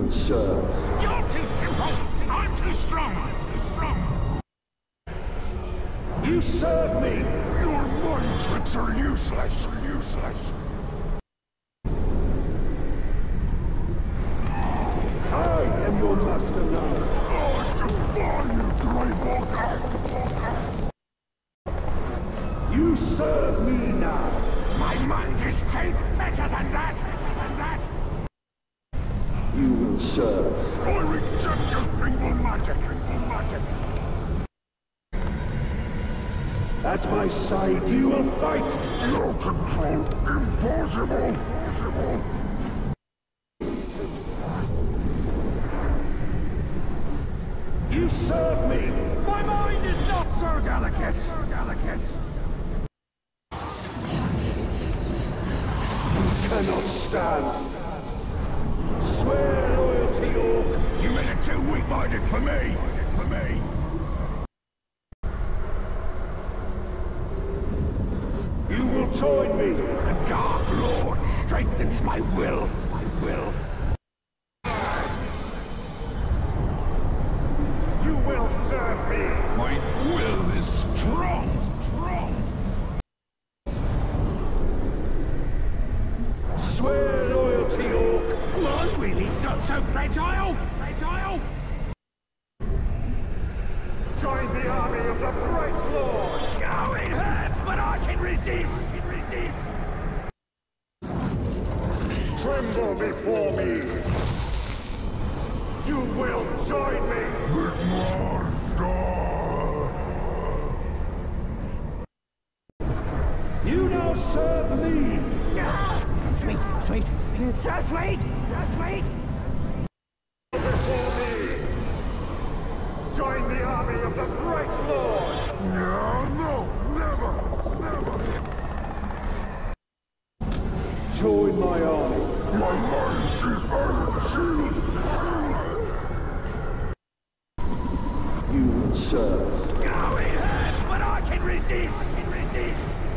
will serve. You're too simple! I'm too strong! I'm too strong! You serve me! Your mind tricks are useless! Useless! I am your master now. I defy you, Grey Walker! You serve me now. My mind is trained better than that! Better than that! You will serve. I reject your feeble magic! Feeble magic! At my side, you will fight. No control! Impossible! Impossible! You serve me. My mind is not so delicate! So delicate! Cannot stand. Swear loyalty, Orc. You men are too weak-minded for me! For me! You will join me. The Dark Lord strengthens my will! My will! You will serve me. My will is strong! Strong! Swear loyalty, Orc. My will is not so fragile! Fragile! Join the army of the Bright Lord. Oh, it hurts, but I can resist! Resist! Tremble before me. You will join me. You now serve me. Ah, sweet, sweet, so sweet, so sweet! Before me. Join the army of the Bright Lord. No, never, never! Join my army. My mind is iron shield! You will serve. Oh, it hurts, but I can resist! Resist!